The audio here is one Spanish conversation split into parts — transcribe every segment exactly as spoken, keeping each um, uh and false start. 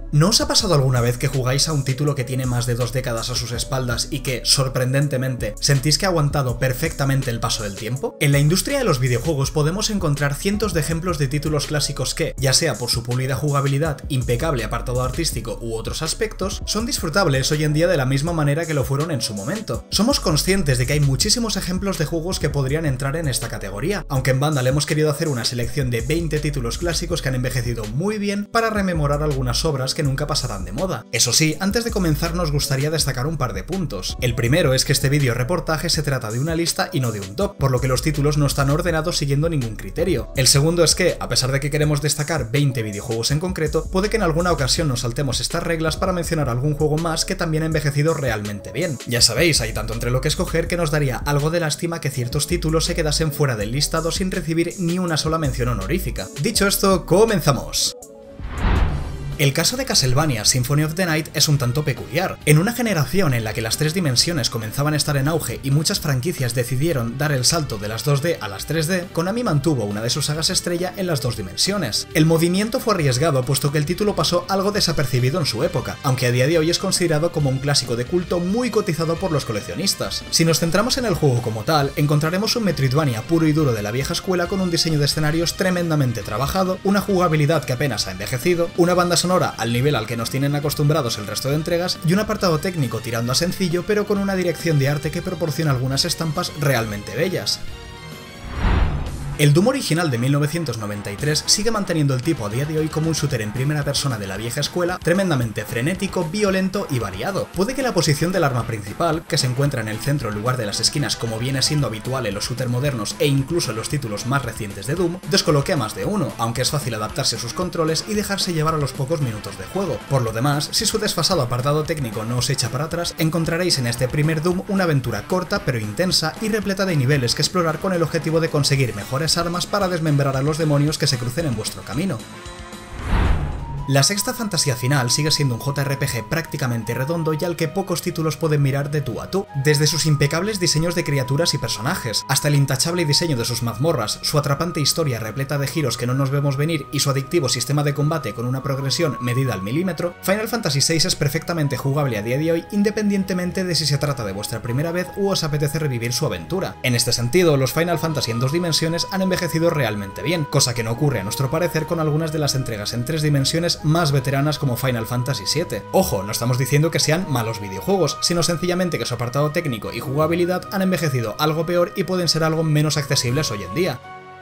¿No os ha pasado alguna vez que jugáis a un título que tiene más de dos décadas a sus espaldas y que, sorprendentemente, sentís que ha aguantado perfectamente el paso del tiempo? En la industria de los videojuegos podemos encontrar cientos de ejemplos de títulos clásicos que, ya sea por su pulida jugabilidad, impecable apartado artístico u otros aspectos, son disfrutables hoy en día de la misma manera que lo fueron en su momento. Somos conscientes de que hay muchísimos ejemplos de juegos que podrían entrar en esta categoría, aunque en Vandal hemos querido hacer una selección de veinte títulos clásicos que han envejecido muy bien para rememorar algunas obras que nunca pasarán de moda. Eso sí, antes de comenzar nos gustaría destacar un par de puntos. El primero es que este vídeo reportaje se trata de una lista y no de un top, por lo que los títulos no están ordenados siguiendo ningún criterio. El segundo es que, a pesar de que queremos destacar veinte videojuegos en concreto, puede que en alguna ocasión nos saltemos estas reglas para mencionar algún juego más que también ha envejecido realmente bien. Ya sabéis, hay tanto entre lo que escoger que nos daría algo de lástima que ciertos títulos se quedasen fuera del listado sin recibir ni una sola mención honorífica. Dicho esto, comenzamos. El caso de Castlevania Symphony of the Night es un tanto peculiar. En una generación en la que las tres dimensiones comenzaban a estar en auge y muchas franquicias decidieron dar el salto de las dos D a las tres D, Konami mantuvo una de sus sagas estrella en las dos dimensiones. El movimiento fue arriesgado puesto que el título pasó algo desapercibido en su época, aunque a día de hoy es considerado como un clásico de culto muy cotizado por los coleccionistas. Si nos centramos en el juego como tal, encontraremos un Metroidvania puro y duro de la vieja escuela con un diseño de escenarios tremendamente trabajado, una jugabilidad que apenas ha envejecido, una banda sonora al nivel al que nos tienen acostumbrados el resto de entregas y un apartado técnico tirando a sencillo pero con una dirección de arte que proporciona algunas estampas realmente bellas. El Doom original de mil novecientos noventa y tres sigue manteniendo el tipo a día de hoy como un shooter en primera persona de la vieja escuela, tremendamente frenético, violento y variado. Puede que la posición del arma principal, que se encuentra en el centro en lugar de las esquinas como viene siendo habitual en los shooters modernos e incluso en los títulos más recientes de Doom, descoloque a más de uno, aunque es fácil adaptarse a sus controles y dejarse llevar a los pocos minutos de juego. Por lo demás, si su desfasado apartado técnico no os echa para atrás, encontraréis en este primer Doom una aventura corta pero intensa y repleta de niveles que explorar con el objetivo de conseguir mejores armas para desmembrar a los demonios que se crucen en vuestro camino. La sexta fantasía final sigue siendo un J R P G prácticamente redondo y al que pocos títulos pueden mirar de tú a tú, desde sus impecables diseños de criaturas y personajes, hasta el intachable diseño de sus mazmorras, su atrapante historia repleta de giros que no nos vemos venir y su adictivo sistema de combate con una progresión medida al milímetro. Final Fantasy seis es perfectamente jugable a día de hoy independientemente de si se trata de vuestra primera vez u os apetece revivir su aventura. En este sentido, los Final Fantasy en dos dimensiones han envejecido realmente bien, cosa que no ocurre a nuestro parecer con algunas de las entregas en tres dimensiones más veteranas como Final Fantasy siete. Ojo, no estamos diciendo que sean malos videojuegos, sino sencillamente que su apartado técnico y jugabilidad han envejecido algo peor y pueden ser algo menos accesibles hoy en día.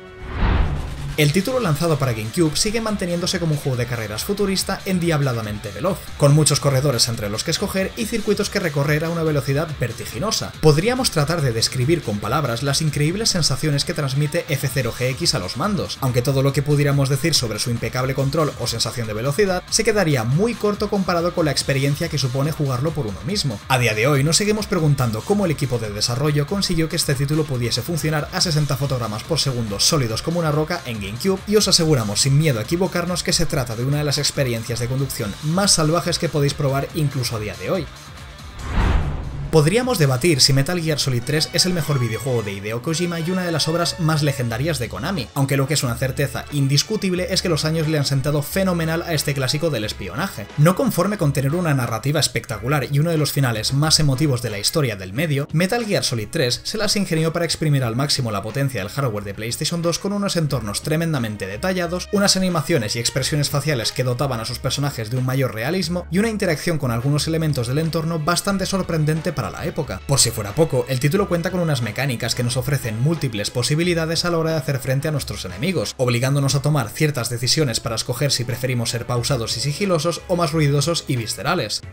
El título lanzado para GameCube sigue manteniéndose como un juego de carreras futurista endiabladamente veloz, con muchos corredores entre los que escoger y circuitos que recorrer a una velocidad vertiginosa. Podríamos tratar de describir con palabras las increíbles sensaciones que transmite F cero G X a los mandos, aunque todo lo que pudiéramos decir sobre su impecable control o sensación de velocidad se quedaría muy corto comparado con la experiencia que supone jugarlo por uno mismo. A día de hoy nos seguimos preguntando cómo el equipo de desarrollo consiguió que este título pudiese funcionar a sesenta fotogramas por segundo sólidos como una roca en GameCube, y os aseguramos sin miedo a equivocarnos que se trata de una de las experiencias de conducción más salvajes que podéis probar incluso a día de hoy. Podríamos debatir si Metal Gear Solid tres es el mejor videojuego de Hideo Kojima y una de las obras más legendarias de Konami, aunque lo que es una certeza indiscutible es que los años le han sentado fenomenal a este clásico del espionaje. No conforme con tener una narrativa espectacular y uno de los finales más emotivos de la historia del medio, Metal Gear Solid tres se las ingenió para exprimir al máximo la potencia del hardware de PlayStation dos con unos entornos tremendamente detallados, unas animaciones y expresiones faciales que dotaban a sus personajes de un mayor realismo y una interacción con algunos elementos del entorno bastante sorprendente para para la época. Por si fuera poco, el título cuenta con unas mecánicas que nos ofrecen múltiples posibilidades a la hora de hacer frente a nuestros enemigos, obligándonos a tomar ciertas decisiones para escoger si preferimos ser pausados y sigilosos o más ruidosos y viscerales.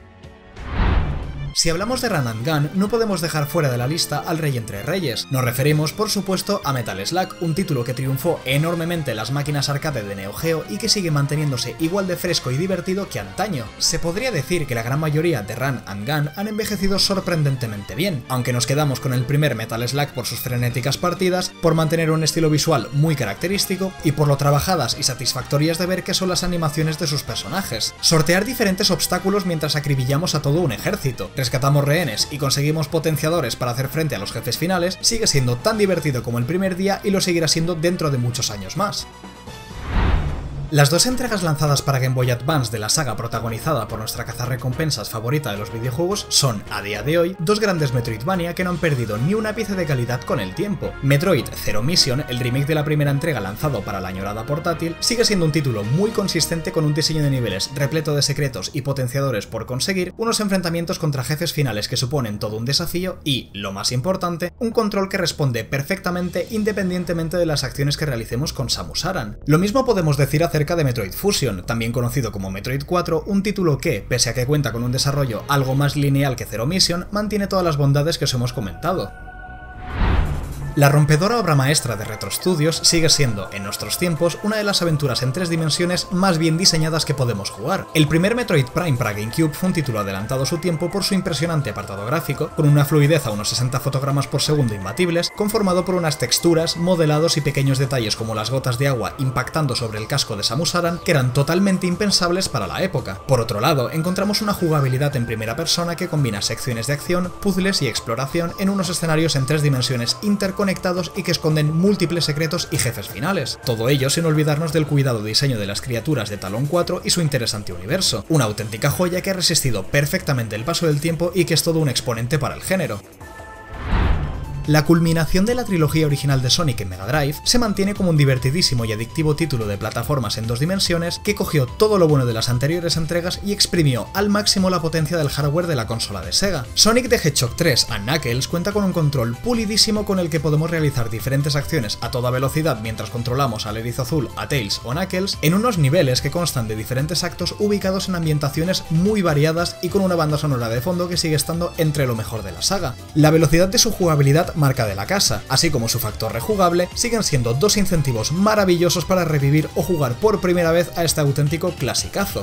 Si hablamos de Run and Gun, no podemos dejar fuera de la lista al Rey entre Reyes. Nos referimos, por supuesto, a Metal Slug, un título que triunfó enormemente en las máquinas arcade de Neo Geo y que sigue manteniéndose igual de fresco y divertido que antaño. Se podría decir que la gran mayoría de Run and Gun han envejecido sorprendentemente bien, aunque nos quedamos con el primer Metal Slug por sus frenéticas partidas, por mantener un estilo visual muy característico y por lo trabajadas y satisfactorias de ver que son las animaciones de sus personajes. Sortear diferentes obstáculos mientras acribillamos a todo un ejército, rescatamos rehenes y conseguimos potenciadores para hacer frente a los jefes finales, sigue siendo tan divertido como el primer día y lo seguirá siendo dentro de muchos años más. Las dos entregas lanzadas para Game Boy Advance de la saga protagonizada por nuestra cazarrecompensas favorita de los videojuegos son, a día de hoy, dos grandes Metroidvania que no han perdido ni un ápice de calidad con el tiempo. Metroid Zero Mission, el remake de la primera entrega lanzado para la añorada portátil, sigue siendo un título muy consistente con un diseño de niveles repleto de secretos y potenciadores por conseguir, unos enfrentamientos contra jefes finales que suponen todo un desafío y, lo más importante, un control que responde perfectamente independientemente de las acciones que realicemos con Samus Aran. Lo mismo podemos decir acerca de Metroid Fusion, también conocido como Metroid cuatro, un título que, pese a que cuenta con un desarrollo algo más lineal que Zero Mission, mantiene todas las bondades que os hemos comentado. La rompedora obra maestra de Retro Studios sigue siendo, en nuestros tiempos, una de las aventuras en tres dimensiones más bien diseñadas que podemos jugar. El primer Metroid Prime para GameCube fue un título adelantado a su tiempo por su impresionante apartado gráfico, con una fluidez a unos sesenta fotogramas por segundo imbatibles, conformado por unas texturas, modelados y pequeños detalles como las gotas de agua impactando sobre el casco de Samus Aran que eran totalmente impensables para la época. Por otro lado, encontramos una jugabilidad en primera persona que combina secciones de acción, puzzles y exploración en unos escenarios en tres dimensiones interconectados y que esconden múltiples secretos y jefes finales. Todo ello sin olvidarnos del cuidado diseño de las criaturas de Talon cuatro y su interesante universo. Una auténtica joya que ha resistido perfectamente el paso del tiempo y que es todo un exponente para el género. La culminación de la trilogía original de Sonic en Mega Drive se mantiene como un divertidísimo y adictivo título de plataformas en dos dimensiones que cogió todo lo bueno de las anteriores entregas y exprimió al máximo la potencia del hardware de la consola de Sega. Sonic the Hedgehog tres and Knuckles cuenta con un control pulidísimo con el que podemos realizar diferentes acciones a toda velocidad mientras controlamos al erizo azul, a Tails o Knuckles, en unos niveles que constan de diferentes actos ubicados en ambientaciones muy variadas y con una banda sonora de fondo que sigue estando entre lo mejor de la saga. La velocidad de su jugabilidad marca de la casa, así como su factor rejugable, siguen siendo dos incentivos maravillosos para revivir o jugar por primera vez a este auténtico clasicazo.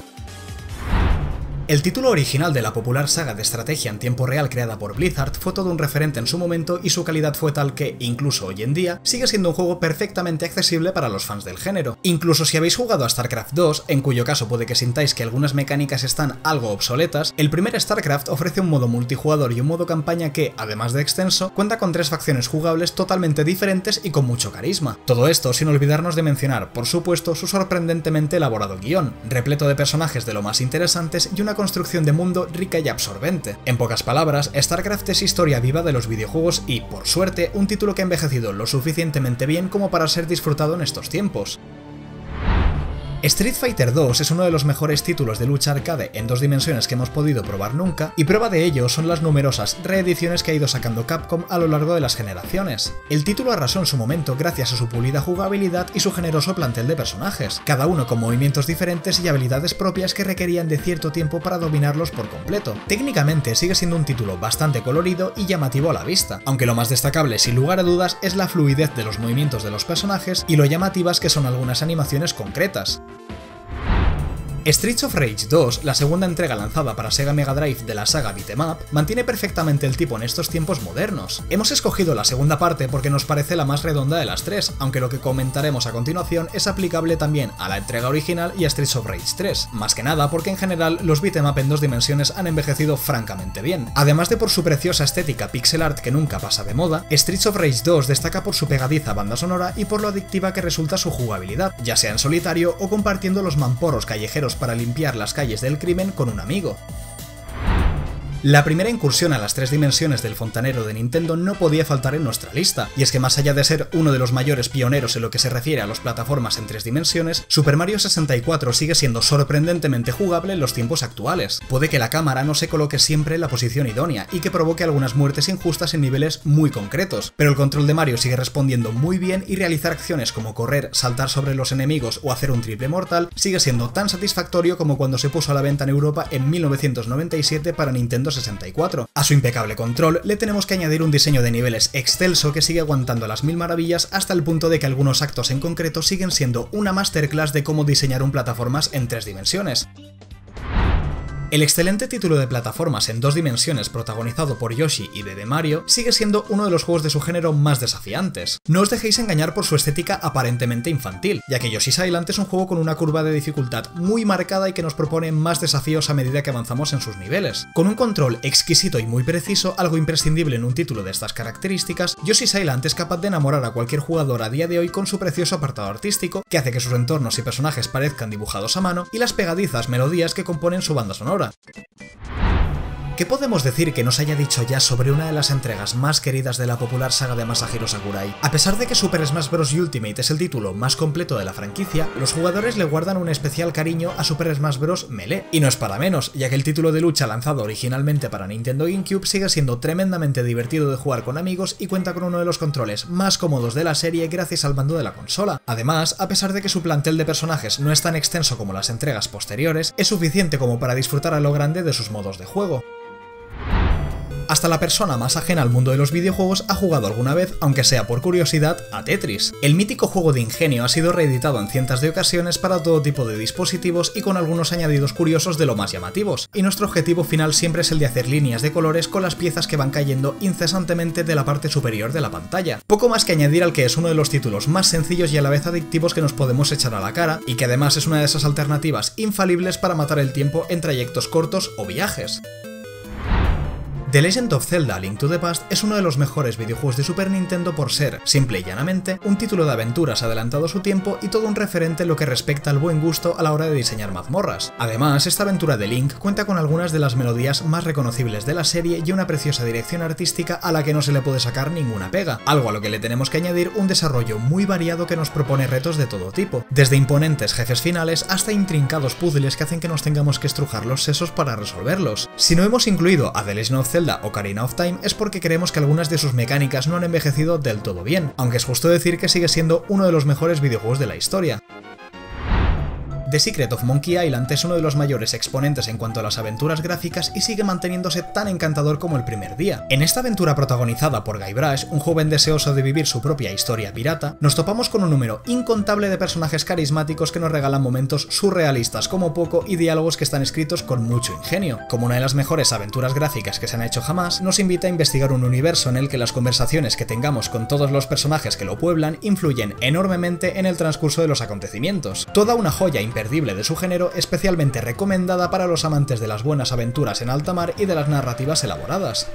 El título original de la popular saga de estrategia en tiempo real creada por Blizzard fue todo un referente en su momento y su calidad fue tal que, incluso hoy en día, sigue siendo un juego perfectamente accesible para los fans del género. Incluso si habéis jugado a StarCraft dos, en cuyo caso puede que sintáis que algunas mecánicas están algo obsoletas, el primer StarCraft ofrece un modo multijugador y un modo campaña que, además de extenso, cuenta con tres facciones jugables totalmente diferentes y con mucho carisma. Todo esto sin olvidarnos de mencionar, por supuesto, su sorprendentemente elaborado guión, repleto de personajes de lo más interesantes y una construcción de mundo rica y absorbente. En pocas palabras, StarCraft es historia viva de los videojuegos y, por suerte, un título que ha envejecido lo suficientemente bien como para ser disfrutado en estos tiempos. Street Fighter dos es uno de los mejores títulos de lucha arcade en dos dimensiones que hemos podido probar nunca, y prueba de ello son las numerosas reediciones que ha ido sacando Capcom a lo largo de las generaciones. El título arrasó en su momento gracias a su pulida jugabilidad y su generoso plantel de personajes, cada uno con movimientos diferentes y habilidades propias que requerían de cierto tiempo para dominarlos por completo. Técnicamente sigue siendo un título bastante colorido y llamativo a la vista, aunque lo más destacable sin lugar a dudas es la fluidez de los movimientos de los personajes y lo llamativas que son algunas animaciones concretas. Streets of Rage dos, la segunda entrega lanzada para Sega Mega Drive de la saga Beat'em Up, mantiene perfectamente el tipo en estos tiempos modernos. Hemos escogido la segunda parte porque nos parece la más redonda de las tres, aunque lo que comentaremos a continuación es aplicable también a la entrega original y a Streets of Rage tres, más que nada porque en general los Beat'em Up en dos dimensiones han envejecido francamente bien. Además de por su preciosa estética pixel art que nunca pasa de moda, Streets of Rage dos destaca por su pegadiza banda sonora y por lo adictiva que resulta su jugabilidad, ya sea en solitario o compartiendo los mamporros callejeros para limpiar las calles del crimen con un amigo. La primera incursión a las tres dimensiones del fontanero de Nintendo no podía faltar en nuestra lista, y es que más allá de ser uno de los mayores pioneros en lo que se refiere a las plataformas en tres dimensiones, Super Mario sesenta y cuatro sigue siendo sorprendentemente jugable en los tiempos actuales. Puede que la cámara no se coloque siempre en la posición idónea y que provoque algunas muertes injustas en niveles muy concretos, pero el control de Mario sigue respondiendo muy bien y realizar acciones como correr, saltar sobre los enemigos o hacer un triple mortal sigue siendo tan satisfactorio como cuando se puso a la venta en Europa en mil novecientos noventa y siete para Nintendo sesenta y cuatro. A su impecable control le tenemos que añadir un diseño de niveles excelso que sigue aguantando las mil maravillas hasta el punto de que algunos actos en concreto siguen siendo una masterclass de cómo diseñar un plataformas en tres dimensiones. El excelente título de plataformas en dos dimensiones protagonizado por Yoshi y Bebé Mario sigue siendo uno de los juegos de su género más desafiantes. No os dejéis engañar por su estética aparentemente infantil, ya que Yoshi's Island es un juego con una curva de dificultad muy marcada y que nos propone más desafíos a medida que avanzamos en sus niveles. Con un control exquisito y muy preciso, algo imprescindible en un título de estas características, Yoshi's Island es capaz de enamorar a cualquier jugador a día de hoy con su precioso apartado artístico, que hace que sus entornos y personajes parezcan dibujados a mano, y las pegadizas melodías que componen su banda sonora. ¿Qué podemos decir que nos haya dicho ya sobre una de las entregas más queridas de la popular saga de Masahiro Sakurai? A pesar de que Super Smash Bros. Ultimate es el título más completo de la franquicia, los jugadores le guardan un especial cariño a Super Smash Bros. Melee. Y no es para menos, ya que el título de lucha lanzado originalmente para Nintendo GameCube sigue siendo tremendamente divertido de jugar con amigos y cuenta con uno de los controles más cómodos de la serie gracias al mando de la consola. Además, a pesar de que su plantel de personajes no es tan extenso como las entregas posteriores, es suficiente como para disfrutar a lo grande de sus modos de juego. Hasta la persona más ajena al mundo de los videojuegos ha jugado alguna vez, aunque sea por curiosidad, a Tetris. El mítico juego de ingenio ha sido reeditado en cientos de ocasiones para todo tipo de dispositivos y con algunos añadidos curiosos de lo más llamativos, y nuestro objetivo final siempre es el de hacer líneas de colores con las piezas que van cayendo incesantemente de la parte superior de la pantalla. Poco más que añadir al que es uno de los títulos más sencillos y a la vez adictivos que nos podemos echar a la cara, y que además es una de esas alternativas infalibles para matar el tiempo en trayectos cortos o viajes. The Legend of Zelda: A Link to the Past es uno de los mejores videojuegos de Super Nintendo por ser, simple y llanamente, un título de aventuras adelantado a su tiempo y todo un referente en lo que respecta al buen gusto a la hora de diseñar mazmorras. Además, esta aventura de Link cuenta con algunas de las melodías más reconocibles de la serie y una preciosa dirección artística a la que no se le puede sacar ninguna pega, algo a lo que le tenemos que añadir un desarrollo muy variado que nos propone retos de todo tipo, desde imponentes jefes finales hasta intrincados puzzles que hacen que nos tengamos que estrujar los sesos para resolverlos. Si no hemos incluido a The Legend of Zelda Ocarina of Time es porque creemos que algunas de sus mecánicas no han envejecido del todo bien, aunque es justo decir que sigue siendo uno de los mejores videojuegos de la historia. The Secret of Monkey Island es uno de los mayores exponentes en cuanto a las aventuras gráficas y sigue manteniéndose tan encantador como el primer día. En esta aventura protagonizada por Guybrush, un joven deseoso de vivir su propia historia pirata, nos topamos con un número incontable de personajes carismáticos que nos regalan momentos surrealistas como poco y diálogos que están escritos con mucho ingenio. Como una de las mejores aventuras gráficas que se han hecho jamás, nos invita a investigar un universo en el que las conversaciones que tengamos con todos los personajes que lo pueblan influyen enormemente en el transcurso de los acontecimientos. Toda una joya imperdible de su género, especialmente recomendada para los amantes de las buenas aventuras en alta mar y de las narrativas elaboradas.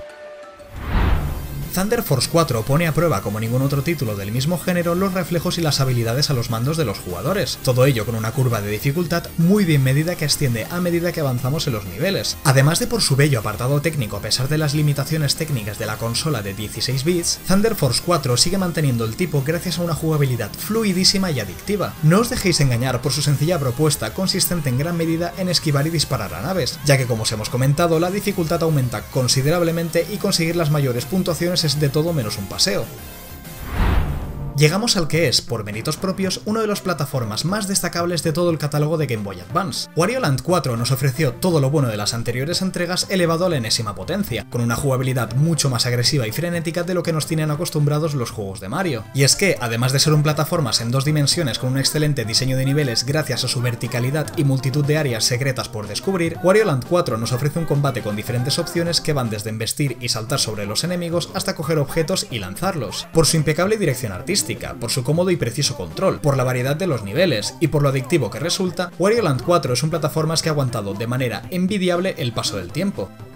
Thunder Force cuatro pone a prueba como ningún otro título del mismo género los reflejos y las habilidades a los mandos de los jugadores, todo ello con una curva de dificultad muy bien medida que asciende a medida que avanzamos en los niveles. Además de por su bello apartado técnico a pesar de las limitaciones técnicas de la consola de dieciséis bits, Thunder Force cuatro sigue manteniendo el tipo gracias a una jugabilidad fluidísima y adictiva. No os dejéis engañar por su sencilla propuesta consistente en gran medida en esquivar y disparar a naves, ya que como os hemos comentado la dificultad aumenta considerablemente y conseguir las mayores puntuaciones es de todo menos un paseo. Llegamos al que es, por méritos propios, uno de las plataformas más destacables de todo el catálogo de Game Boy Advance. Wario Land cuatro nos ofreció todo lo bueno de las anteriores entregas elevado a la enésima potencia, con una jugabilidad mucho más agresiva y frenética de lo que nos tienen acostumbrados los juegos de Mario. Y es que, además de ser un plataformas en dos dimensiones con un excelente diseño de niveles gracias a su verticalidad y multitud de áreas secretas por descubrir, Wario Land cuatro nos ofrece un combate con diferentes opciones que van desde embestir y saltar sobre los enemigos hasta coger objetos y lanzarlos. Por su impecable dirección artística, por su cómodo y preciso control, por la variedad de los niveles y por lo adictivo que resulta, Wario Land cuatro es un plataformas que ha aguantado de manera envidiable el paso del tiempo.